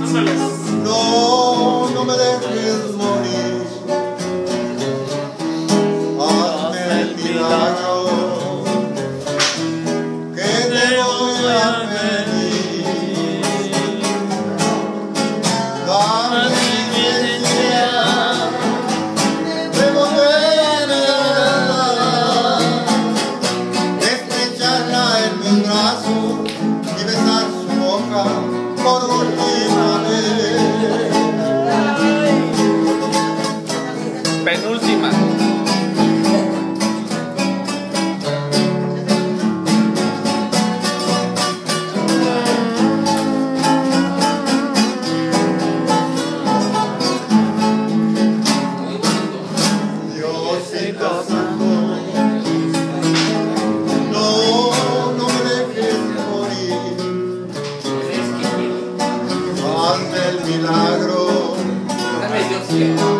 No, no me dejes morir. Hazme el milagro que te voy a pedir. Dame licencia de volverla, de estrecharla en mis brazos y besar su boca por última vez. Penúltima. Diosito santo, no me dejes morir. Hazme el milagro